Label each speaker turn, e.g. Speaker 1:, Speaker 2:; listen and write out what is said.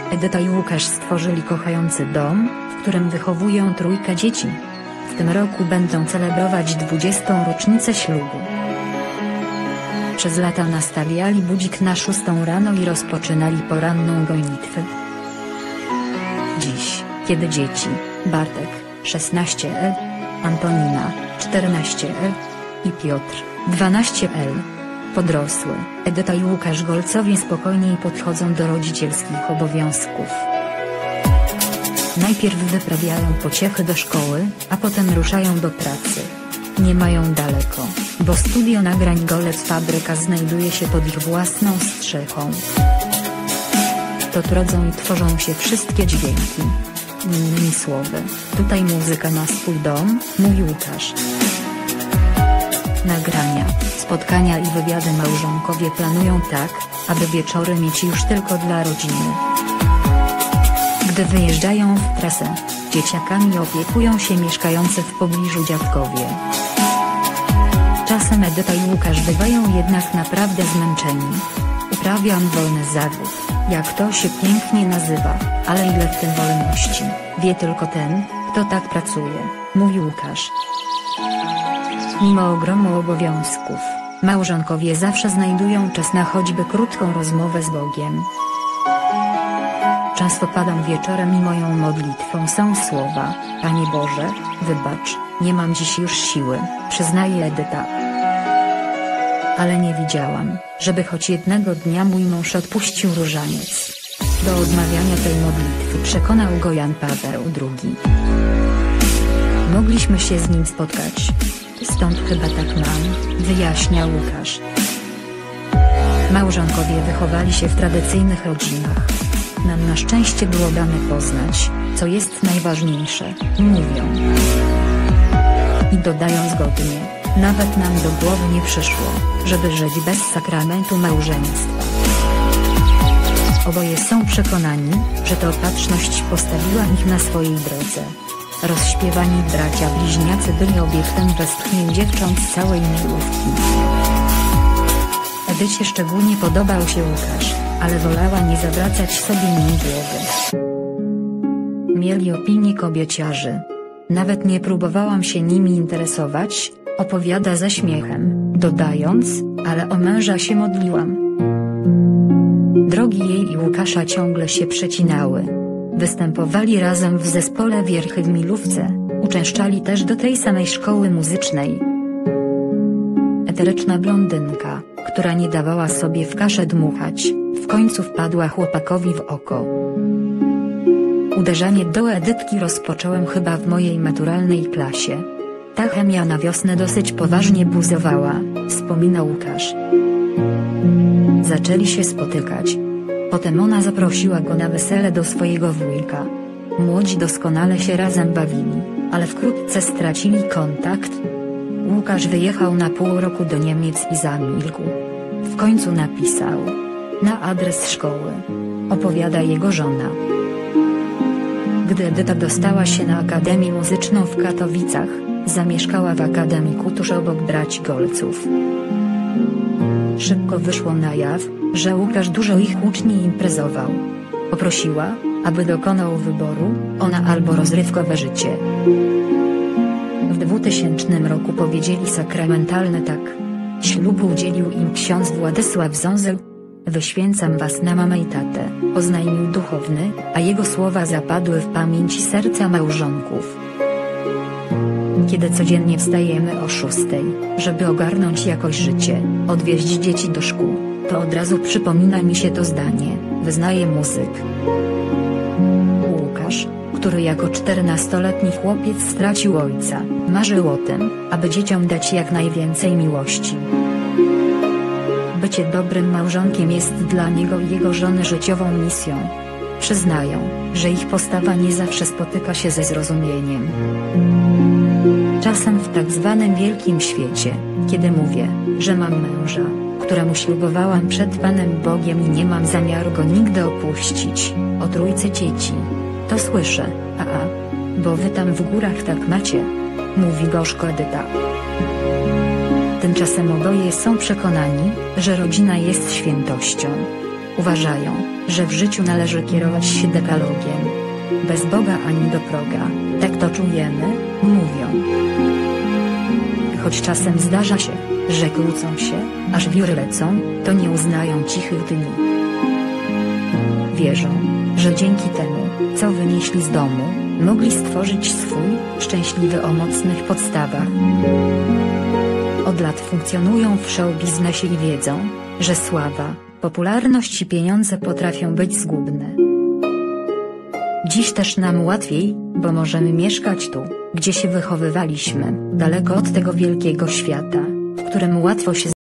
Speaker 1: Edyta i Łukasz stworzyli kochający dom, w którym wychowują trójkę dzieci. W tym roku będą celebrować 20. rocznicę ślubu. Przez lata nastawiali budzik na 6 rano i rozpoczynali poranną gonitwę. Dziś, kiedy dzieci, Bartek, 16 lat, Antonina, 14 lat i Piotr, 12 lat, podrosły, Edyta i Łukasz Golcowie spokojniej podchodzą do rodzicielskich obowiązków. Najpierw wyprawiają pociechy do szkoły, a potem ruszają do pracy. Nie mają daleko, bo studio nagrań Golec Fabryka znajduje się pod ich własną strzechą. To rodzą i tworzą się wszystkie dźwięki. Innymi słowy, tutaj muzyka ma swój dom, mówi Łukasz. Nagrania, spotkania i wywiady małżonkowie planują tak, aby wieczory mieć już tylko dla rodziny. Gdy wyjeżdżają w trasę, dzieciakami opiekują się mieszkający w pobliżu dziadkowie. Czasem Edyta i Łukasz bywają jednak naprawdę zmęczeni. Uprawiam wolny zawód, jak to się pięknie nazywa, ale ile w tym wolności, wie tylko ten, kto tak pracuje, mówi Łukasz. Mimo ogromu obowiązków, małżonkowie zawsze znajdują czas na choćby krótką rozmowę z Bogiem. Często padam wieczorem i moją modlitwą są słowa: Panie Boże, wybacz, nie mam dziś już siły, przyznaje Edyta. Ale nie widziałam, żeby choć jednego dnia mój mąż odpuścił różaniec. Do odmawiania tej modlitwy przekonał go Jan Paweł II. Mogliśmy się z nim spotkać. Stąd chyba tak mam, wyjaśnia Łukasz. Małżonkowie wychowali się w tradycyjnych rodzinach. Nam na szczęście było dane poznać, co jest najważniejsze, mówią. I dodają zgodnie, nawet nam do głowy nie przyszło, żeby żyć bez sakramentu małżeństwa. Oboje są przekonani, że to opatrzność postawiła ich na swojej drodze. Rozśpiewani bracia bliźniacy byli obiektem westchnień dziewcząt z całej milówki. Edycie szczególnie podobał się Łukasz, ale wolała nie zawracać sobie nim głowy. Mieli opinię kobieciarzy. Nawet nie próbowałam się nimi interesować, opowiada ze śmiechem, dodając, ale o męża się modliłam. Drogi jej i Łukasza ciągle się przecinały. Występowali razem w zespole Wierchy w Milówce, uczęszczali też do tej samej szkoły muzycznej. Eteryczna blondynka, która nie dawała sobie w kaszę dmuchać, w końcu wpadła chłopakowi w oko. Uderzanie do Edytki rozpocząłem chyba w mojej maturalnej klasie. Ta chemia na wiosnę dosyć poważnie buzowała, wspomina Łukasz. Zaczęli się spotykać. Potem ona zaprosiła go na wesele do swojego wujka. Młodzi doskonale się razem bawili, ale wkrótce stracili kontakt. Łukasz wyjechał na pół roku do Niemiec i zamilkł. W końcu napisał na adres szkoły. Opowiada jego żona. Gdy Edyta dostała się na Akademię Muzyczną w Katowicach, zamieszkała w akademiku tuż obok braci Golców. Szybko wyszło na jaw, że Łukasz dużo ich uczniów imprezował. Poprosiła, aby dokonał wyboru, ona albo rozrywkowe życie. W 2000 roku powiedzieli sakramentalne tak. Ślubu udzielił im ksiądz Władysław Zązel. Wyświęcam was na mamę i tatę, oznajmił duchowny, a jego słowa zapadły w pamięci serca małżonków. Kiedy codziennie wstajemy o 6, żeby ogarnąć jakoś życie, odwieźć dzieci do szkół, to od razu przypomina mi się to zdanie, wyznaje muzyk. Łukasz, który jako 14-letni chłopiec stracił ojca, marzył o tym, aby dzieciom dać jak najwięcej miłości. Bycie dobrym małżonkiem jest dla niego i jego żony życiową misją. Przyznają, że ich postawa nie zawsze spotyka się ze zrozumieniem. Czasem w tak zwanym wielkim świecie, kiedy mówię, że mam męża, któremu ślubowałam przed Panem Bogiem i nie mam zamiaru go nigdy opuścić, o trójce dzieci, to słyszę, bo wy tam w górach tak macie, mówi gorzko Edyta. Tymczasem oboje są przekonani, że rodzina jest świętością. Uważają, że w życiu należy kierować się dekalogiem. Bez Boga ani do proga, tak to czujemy, mówią. Choć czasem zdarza się, że kłócą się, aż wióry lecą, to nie uznają cichych dni. Wierzą, że dzięki temu, co wynieśli z domu, mogli stworzyć swój, szczęśliwy o mocnych podstawach. Od lat funkcjonują w show-biznesie i wiedzą, że sława, popularność i pieniądze potrafią być zgubne. Dziś też nam łatwiej, bo możemy mieszkać tu, gdzie się wychowywaliśmy, daleko od tego wielkiego świata, w którym łatwo się